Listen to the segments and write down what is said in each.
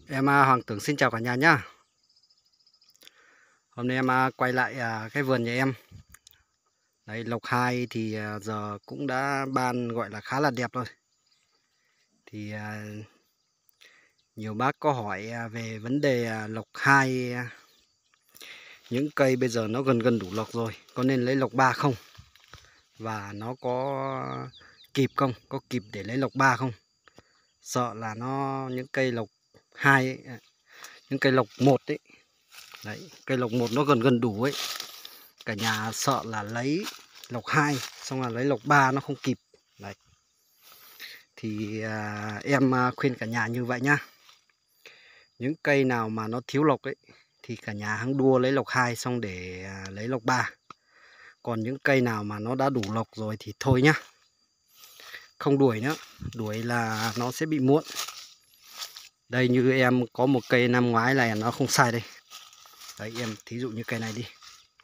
Em Hoàng Tưởng xin chào cả nhà nhá. Hôm nay em quay lại cái vườn nhà em. Đấy, lộc 2 thì giờ cũng đã ban gọi là khá là đẹp rồi. Thì nhiều bác có hỏi về vấn đề lộc 2, những cây bây giờ nó gần gần đủ lộc rồi, có nên lấy lộc 3 không? Và nó có kịp không? Có kịp để lấy lộc 3 không? Sợ là những cây lộc 2 ấy, những cây lộc 1 ấy. Đấy, cây lộc 1 nó gần gần đủ ấy. Cả nhà sợ là lấy lộc 2 xong là lấy lộc 3 nó không kịp. Đấy. Thì em khuyên cả nhà như vậy nhá. Những cây nào mà nó thiếu lộc ấy thì cả nhà hãng đua lấy lộc 2 xong để lấy lộc 3. Còn những cây nào mà nó đã đủ lộc rồi thì thôi nhá. Không đuổi nữa, đuổi là nó sẽ bị muộn. Đây như em có một cây năm ngoái này nó không sai đây. Đấy em thí dụ như cây này đi.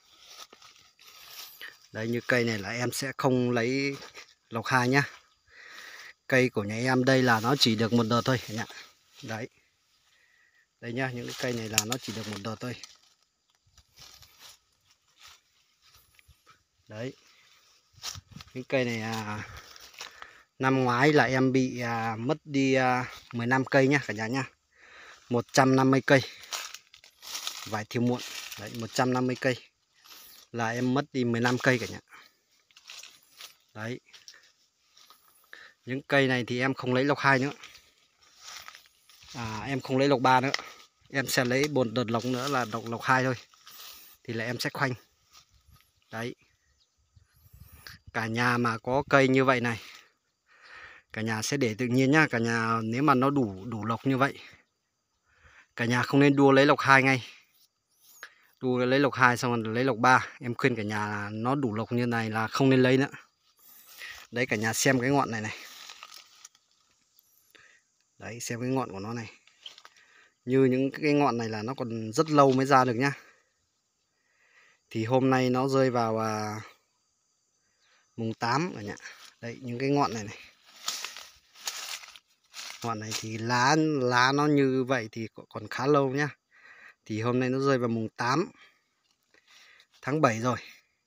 Đấy như cây này là em sẽ không lấy lộc 2 nhá. Cây của nhà em đây là nó chỉ được một đợt thôi cả nhà. Đấy. Đây nhá, những cái cây này là nó chỉ được một đợt thôi. Đấy. Những cây này năm ngoái là em bị mất đi 15 cây nhá cả nhà nhá. 150 cây. Vải thiều muộn. Đấy, 150 cây. Là em mất đi 15 cây cả nhà. Đấy. Những cây này thì em không lấy lộc 2 nữa. Em không lấy lộc 3 nữa. Em sẽ lấy một đợt lộc nữa là lộc 2 thôi. Thì là em sẽ khoanh. Đấy. Cả nhà mà có cây như vậy này, cả nhà sẽ để tự nhiên nhá. Cả nhà nếu mà nó đủ lộc như vậy, cả nhà không nên đua lấy lộc 2 ngay. Đua lấy lộc 2 xong rồi lấy lộc 3. Em khuyên cả nhà là nó đủ lộc như này là không nên lấy nữa. Đấy cả nhà xem cái ngọn này này. Đấy xem cái ngọn của nó này. Như những cái ngọn này là nó còn rất lâu mới ra được nhá. Thì hôm nay nó rơi vào mùng 8 cả nhà. Đấy những cái ngọn này này. Ngọn này thì lá nó như vậy thì còn khá lâu nhá. Thì hôm nay nó rơi vào mùng 8 tháng 7 rồi.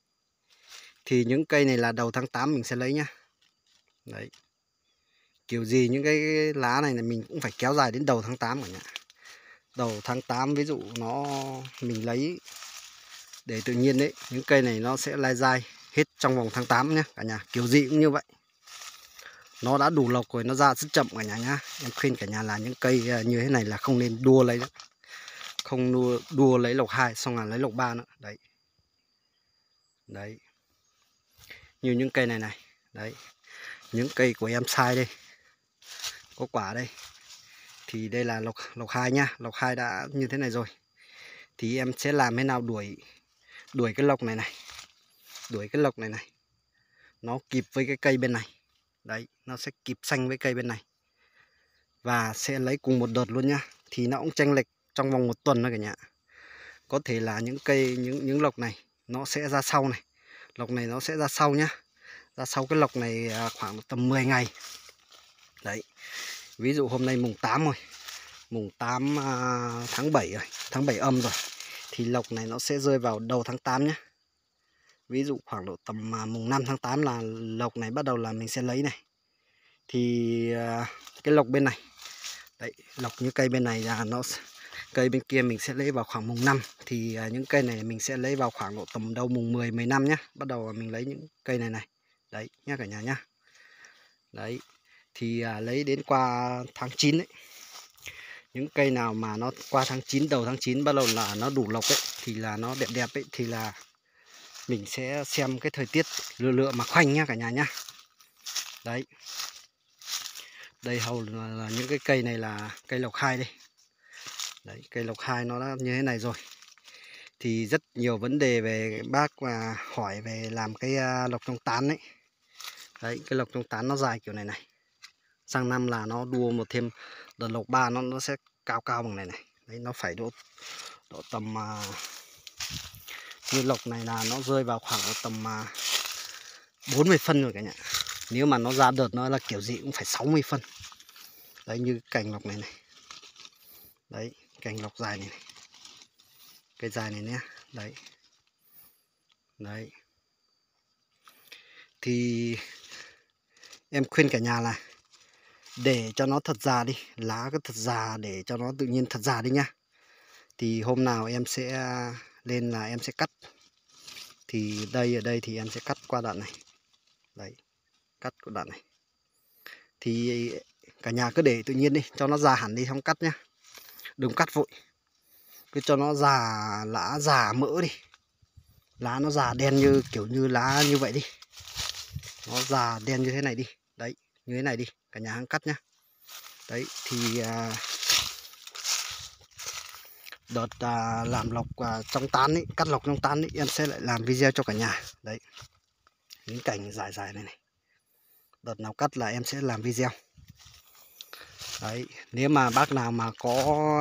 Thì những cây này là đầu tháng 8 mình sẽ lấy nhá. Đấy. Kiểu gì những cái lá này là mình cũng phải kéo dài đến đầu tháng 8 cả nhà. Đầu tháng 8 ví dụ mình lấy để tự nhiên đấy, những cây này nó sẽ lai dai hết trong vòng tháng 8 nhá cả nhà. Kiểu gì cũng như vậy. Nó đã đủ lộc rồi nó ra rất chậm cả nhà nhá. Em khuyên cả nhà là những cây như thế này là không nên đua lấy nữa. Không đua lấy lộc 2 xong là lấy lộc 3 nữa. Đấy. Đấy. Như những cây này này. Đấy. Những cây của em sai đây. Có quả đây. Thì đây là lộc 2 nhá. Lộc 2 đã như thế này rồi. Thì em sẽ làm thế nào đuổi cái lộc này này. Đuổi cái lộc này này. Nó kịp với cái cây bên này. Đấy, nó sẽ kịp xanh với cây bên này. Và sẽ lấy cùng một đợt luôn nhá. Thì nó cũng chênh lệch trong vòng 1 tuần thôi cả nhà. Có thể là những cây những lộc này nó sẽ ra sau này. Lộc này nó sẽ ra sau nhá. Ra sau cái lộc này khoảng tầm 10 ngày. Đấy. Ví dụ hôm nay mùng 8 rồi. Mùng 8 tháng 7 rồi, tháng 7 âm rồi. Thì lộc này nó sẽ rơi vào đầu tháng 8 nhé. Ví dụ khoảng độ tầm mùng 5 tháng 8 là lộc này bắt đầu là mình sẽ lấy này. Thì cái lộc bên này. Đấy, lộc như cây bên này là cây bên kia mình sẽ lấy vào khoảng mùng 5. Thì những cây này mình sẽ lấy vào khoảng độ tầm đầu mùng 10, 15 nhé. Bắt đầu mình lấy những cây này này. Đấy nhá cả nhà nhá. Đấy. Thì lấy đến qua tháng 9 đấy. Những cây nào mà nó qua tháng 9, đầu tháng 9 bắt đầu là nó đủ lộc ấy, thì là nó đẹp đẹp ấy, thì là mình sẽ xem cái thời tiết lựa mà khoanh nhá cả nhà nhá. Đấy. Đây hầu là những cái cây này là cây lộc 2 đây. Đấy, cây lộc 2 nó đã như thế này rồi. Thì rất nhiều vấn đề về bác mà hỏi về làm cái lộc trong tán đấy. Đấy, cái lộc trong tán nó dài kiểu này này. Sang năm là nó đua một thêm đợt lộc 3 nó sẽ cao cao bằng này này. Đấy, nó phải độ tầm như lộc này là nó rơi vào khoảng tầm 40 phân rồi cả nhà. Nếu mà nó ra đợt nó là kiểu gì cũng phải 60 phân. Đấy như cành lộc này này. Đấy, cành lộc dài này, cây dài này nhé. Đấy. Đấy. Thì em khuyên cả nhà là để cho nó thật già đi, lá cứ thật già để cho nó tự nhiên thật già đi nhá. Thì hôm nào em sẽ lên là em sẽ cắt. Thì ở đây thì em sẽ cắt qua đoạn này. Đấy, cắt qua đoạn này. Thì cả nhà cứ để tự nhiên đi, cho nó già hẳn đi không cắt nhá. Đừng cắt vội. Cứ cho nó già, lá già mỡ đi. Lá nó già đen như kiểu như lá như vậy đi. Nó già đen như thế này đi. Đấy, như thế này đi, cả nhà hãng cắt nhá. Đấy, thì đợt làm lộc trong tán ấy, cắt lộc trong tán ấy, em sẽ lại làm video cho cả nhà. Đấy, những cành dài dài này này. Đợt nào cắt là em sẽ làm video. Đấy, nếu mà bác nào mà có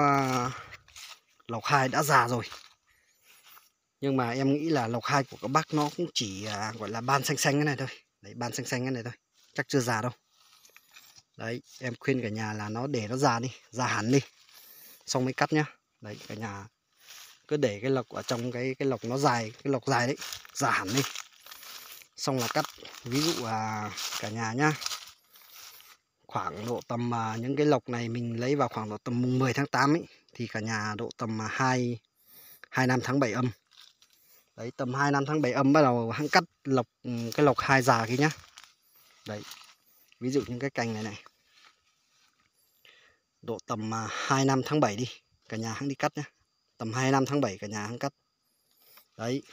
lộc 2 đã già rồi, nhưng mà em nghĩ là lộc 2 của các bác nó cũng chỉ gọi là ban xanh xanh cái này thôi. Đấy, ban xanh xanh cái này thôi, chắc chưa già đâu. Đấy, em khuyên cả nhà là nó để nó già đi, già hẳn đi, xong mới cắt nhá. Đấy, cả nhà cứ để cái lộc ở trong cái lộc nó dài, cái lộc dài đấy, già hẳn đi, xong là cắt. Ví dụ cả nhà nhá, khoảng độ tầm những cái lộc này mình lấy vào khoảng độ tầm mùng 10 tháng 8 ấy, thì cả nhà độ tầm 25 tháng 7 âm. Đấy, tầm 25 tháng 7 âm bắt đầu hãng cắt lộc, cái lộc 2 già kia nhá. Đấy, ví dụ những cái cành này này, độ tầm 25 tháng 7 đi, cả nhà hãng đi cắt nhá. Tầm 25 tháng 7 cả nhà hãng cắt. Đấy,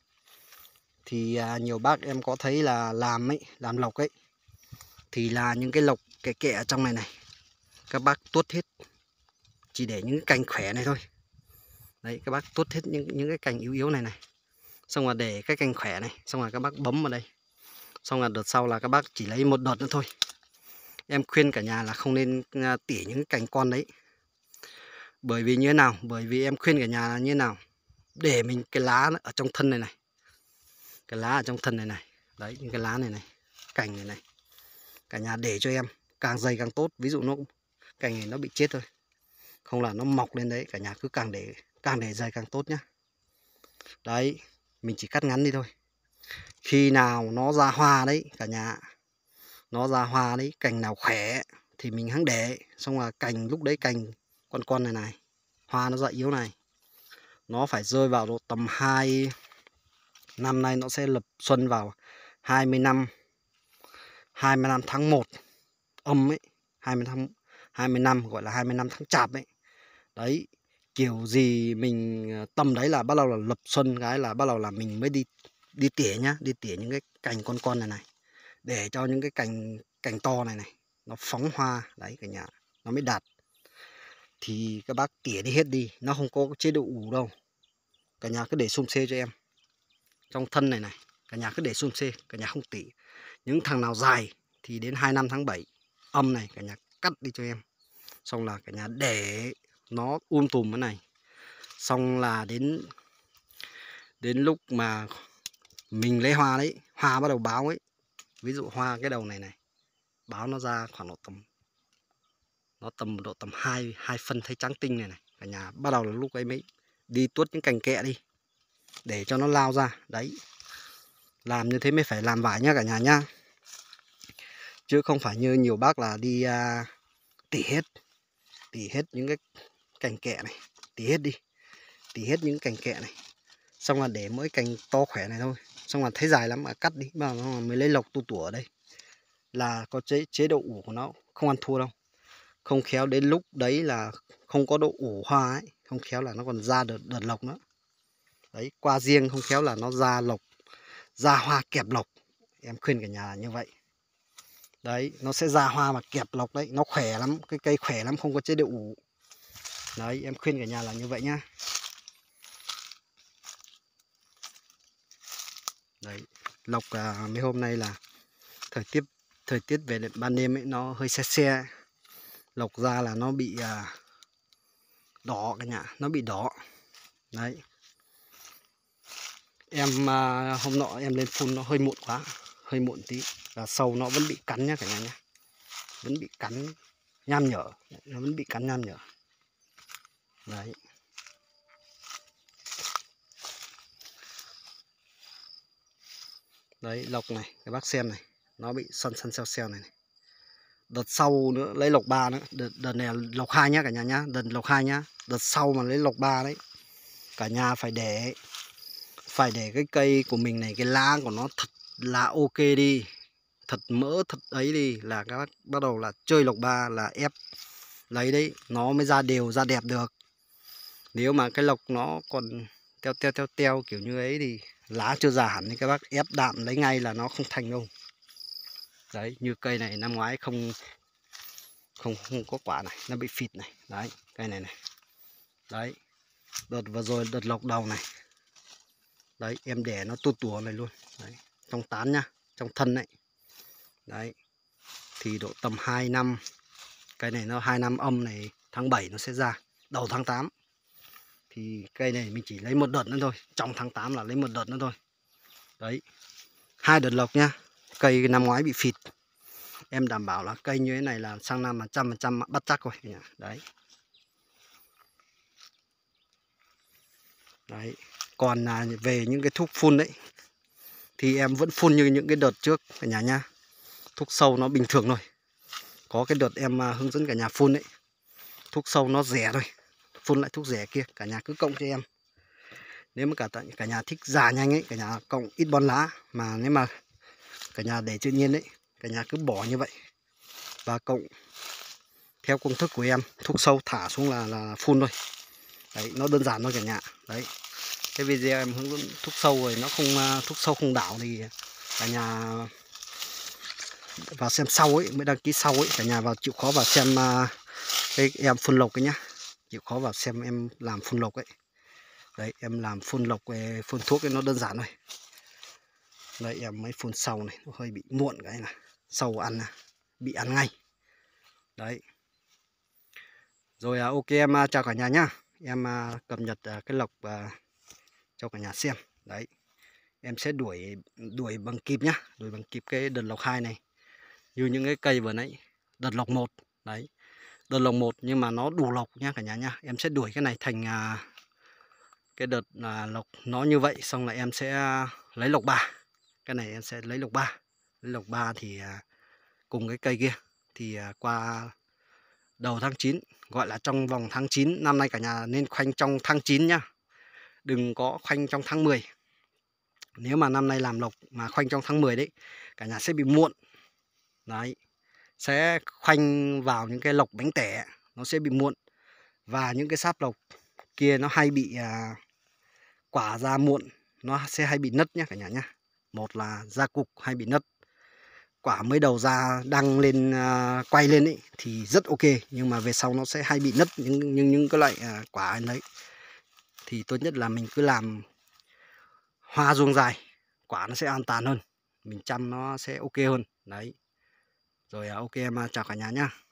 thì nhiều bác em có thấy là làm lộc ấy, thì là những cái lộc kẻ kẹ ở trong này này, các bác tuốt hết, chỉ để những cái cành khỏe này thôi. Đấy, các bác tuốt hết những cái cành yếu yếu này này, xong rồi để cái cành khỏe này, xong rồi các bác bấm vào đây, xong là đợt sau là các bác chỉ lấy một đợt nữa thôi. Em khuyên cả nhà là không nên tỉa những cái cành con đấy. Bởi vì như thế nào? Bởi vì em khuyên cả nhà là như thế nào? Để mình cái lá ở trong thân này này, cái lá ở trong thân này này, đấy, những cái lá này này, cành này này, cả nhà để cho em càng dày càng tốt. Ví dụ nó cành này nó bị chết thôi, không là nó mọc lên đấy, cả nhà cứ càng để dày càng tốt nhá. Đấy, mình chỉ cắt ngắn đi thôi. Khi nào nó ra hoa đấy cả nhà, nó ra hoa đấy, cành nào khỏe thì mình hãng để, xong là cành lúc đấy cành con này này, hoa nó dại yếu này, nó phải rơi vào độ tầm 2 năm nay nó sẽ lập xuân vào 25 tháng 1 âm ấy, 20 năm gọi là 25 tháng chạp ấy. Đấy, kiểu gì mình tầm đấy là bắt đầu là lập xuân, cái là bắt đầu là mình mới đi tỉa nhá, đi tỉa những cái cành con này này, để cho những cái cành to này này nó phóng hoa. Đấy cả nhà, nó mới đạt. Thì các bác tỉa đi hết đi, nó không có chế độ ủ đâu, cả nhà cứ để xum xê cho em trong thân này này, cả nhà cứ để xum xê, cả nhà không tỉa. Những thằng nào dài thì đến 25 tháng 7 âm này cả nhà cắt đi cho em, xong là cả nhà để nó tùm cái này, xong là đến lúc mà mình lấy hoa đấy, hoa bắt đầu báo ấy, ví dụ hoa cái đầu này này báo nó ra khoảng độ tầm độ tầm 2 phân thấy trắng tinh này này, cả nhà bắt đầu là lúc ấy mới đi tuốt những cành kẹ đi để cho nó lao ra. Đấy, làm như thế mới phải làm vải nhá cả nhà nhá, chứ không phải như nhiều bác là đi tỉ hết những cái cành kẹ này, tỉ hết những cành kẹ này, xong là để mỗi cành to khỏe này thôi, xong là thấy dài lắm mà cắt đi, mà mới lấy lộc tu tủa ở đây là có chế độ ủ của nó, không ăn thua đâu. Không khéo đến lúc đấy là không có độ ủ hoa ấy, không khéo là nó còn ra đợt lộc nữa. Đấy, qua riêng không khéo là nó ra lộc, ra hoa kẹp lộc. Em khuyên cả nhà là như vậy. Đấy, nó sẽ ra hoa mà kẹp lộc đấy, nó khỏe lắm, cái cây khỏe lắm, không có chế độ ủ. Đấy, em khuyên cả nhà là như vậy nhá. Đấy, lộc mấy hôm nay là thời tiết về ban đêm ấy nó hơi se se, lộc ra là nó bị đỏ cả nhà, nó bị đỏ. Đấy, em hôm nọ em lên phun nó hơi muộn quá, hơi muộn tí, là sâu nó vẫn bị cắn nhá cả nhà nhá, vẫn bị cắn nham nhở, nó vẫn bị cắn nham nhở. Đấy. Đấy, lộc này, các bác xem này, nó bị săn xeo này. Đợt sau nữa lấy lộc 3 nữa, đợt này là lộc 2 nhá cả nhà nhá, đợt lộc 2 nhá. Đợt sau mà lấy lộc 3 đấy, cả nhà phải để cái cây của mình này, cái lá của nó thật là ok đi, thật mỡ thật ấy đi, là các bác bắt đầu là chơi lộc 3 là ép lấy đấy, nó mới ra đều ra đẹp được. Nếu mà cái lộc nó còn teo kiểu như ấy thì lá chưa già hẳn thì các bác ép đạm lấy ngay là nó không thành đâu. Đấy, như cây này năm ngoái không có quả này, nó bị phịt này. Đấy, cây này này. Đấy, đợt vừa rồi đợt lộc đầu này. Đấy, em đẻ nó tua tủa này luôn. Đấy, trong tán nhá, trong thân đấy. Đấy, thì độ tầm 2 năm. Cây này nó 2 năm âm này, tháng 7 nó sẽ ra, đầu tháng 8. Thì cây này mình chỉ lấy một đợt nữa thôi, trong tháng 8 là lấy một đợt nữa thôi. Đấy, 2 đợt lộc nhá. Cây năm ngoái bị phịt, em đảm bảo là cây như thế này là sang năm 100% bắt chắc rồi. Đấy. Đấy. Còn về những cái thuốc phun đấy thì em vẫn phun như những cái đợt trước cả nhà nha. Thuốc sâu nó bình thường thôi. Có cái đợt em hướng dẫn cả nhà phun đấy, thuốc sâu nó rẻ thôi, phun lại thuốc rẻ kia, cả nhà cứ cộng cho em. Nếu mà cả nhà thích già nhanh ấy, cả nhà cộng ít bón lá. Mà nếu mà cả nhà để tự nhiên đấy, cả nhà cứ bỏ như vậy và cộng theo công thức của em, thuốc sâu thả xuống là phun thôi. Đấy, nó đơn giản thôi cả nhà. Đấy, cái video em hướng dẫn thuốc sâu rồi, nó không thuốc sâu không đảo thì cả nhà vào xem sau ấy, mới đăng ký sau ấy, cả nhà vào chịu khó vào xem cái em phun lộc ấy nhá, chịu khó vào xem em làm phun lộc ấy. Đấy, em làm phun lộc phun thuốc ấy nó đơn giản thôi. Đấy, em mới phun sâu này, nó hơi bị muộn cái này, sâu ăn bị ăn ngay. Đấy. Rồi ok em chào cả nhà nhá. Em cập nhật cái lộc cho cả nhà xem. Đấy. Em sẽ đuổi bằng kịp nhá, đuổi bằng kịp cái đợt lộc 2 này. Như những cái cây vừa nãy, đợt lộc 1. Đấy. Đợt lộc 1 nhưng mà nó đủ lộc nhá cả nhà nhá. Em sẽ đuổi cái này thành cái đợt lộc nó như vậy, xong là em sẽ lấy lộc 3. Cái này em sẽ lấy lộc 3. Lấy lộc 3 thì cùng cái cây kia thì qua đầu tháng 9, gọi là trong vòng tháng 9 năm nay cả nhà nên khoanh trong tháng 9 nhá. Đừng có khoanh trong tháng 10. Nếu mà năm nay làm lộc mà khoanh trong tháng 10 đấy, cả nhà sẽ bị muộn. Đấy, sẽ khoanh vào những cái lộc bánh tẻ, nó sẽ bị muộn. Và những cái sáp lộc kia nó hay bị quả ra muộn, nó sẽ hay bị nứt nhá cả nhà nhá. Một là ra cục hay bị nứt. Quả mới đầu ra đăng lên quay lên ấy thì rất ok, nhưng mà về sau nó sẽ hay bị nứt những cái loại quả ấy đấy. Thì tốt nhất là mình cứ làm hoa ruộng dài, quả nó sẽ an toàn hơn, mình chăm nó sẽ ok hơn. Đấy. Rồi ok em chào cả nhà nhá.